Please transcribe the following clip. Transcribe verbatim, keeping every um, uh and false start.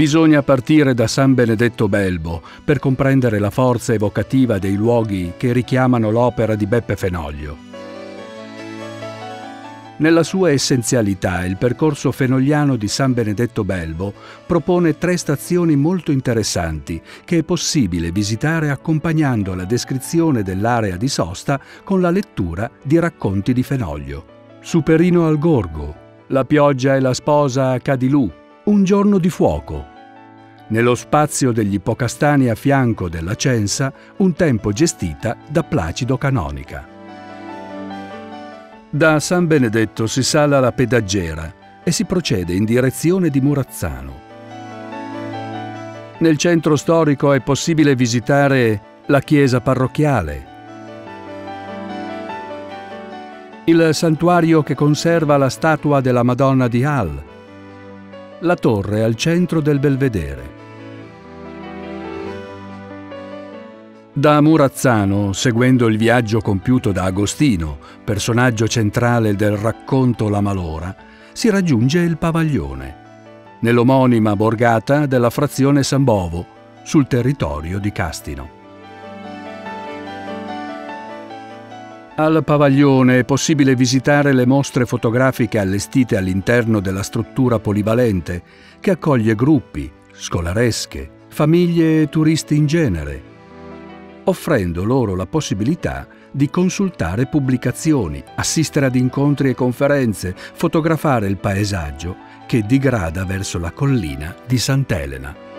Bisogna partire da San Benedetto Belbo per comprendere la forza evocativa dei luoghi che richiamano l'opera di Beppe Fenoglio. Nella sua essenzialità, il percorso fenogliano di San Benedetto Belbo propone tre stazioni molto interessanti che è possibile visitare accompagnando la descrizione dell'area di sosta con la lettura di racconti di Fenoglio. Superino al Gorgo, La pioggia e la sposa a Cadilù, Un giorno di fuoco. Nello spazio degli Ippocastani a fianco della Censa, un tempo gestita da Placido Canonica. Da San Benedetto si sale alla Pedaggera e si procede in direzione di Murazzano. Nel centro storico è possibile visitare la chiesa parrocchiale, il santuario che conserva la statua della Madonna di Hal, la torre al centro del belvedere. Da Murazzano, seguendo il viaggio compiuto da Agostino, personaggio centrale del racconto La Malora, si raggiunge il Pavaglione, nell'omonima borgata della frazione San Bovo, sul territorio di Castino. Al Pavaglione è possibile visitare le mostre fotografiche allestite all'interno della struttura polivalente, che accoglie gruppi, scolaresche, famiglie e turisti in genere, offrendo loro la possibilità di consultare pubblicazioni, assistere ad incontri e conferenze, fotografare il paesaggio che digrada verso la collina di Sant'Elena.